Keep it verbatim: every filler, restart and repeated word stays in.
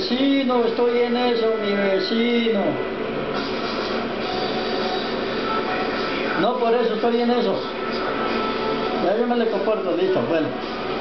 vecino, estoy en eso, mi vecino. No, por eso estoy en eso. Ya yo me le comporto, listo, bueno.